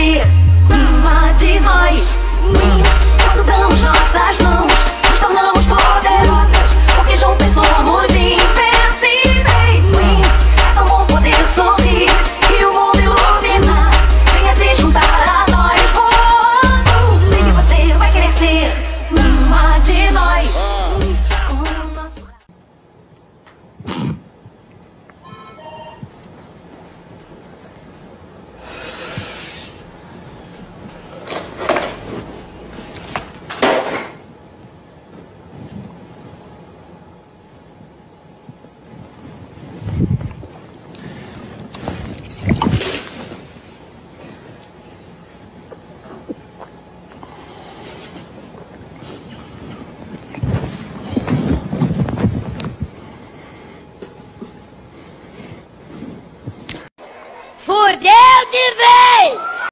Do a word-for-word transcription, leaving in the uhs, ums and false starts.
ser uma de nós. Meninas, quando damos nossas mãos, nos tornamos poderosas, porque juntas somos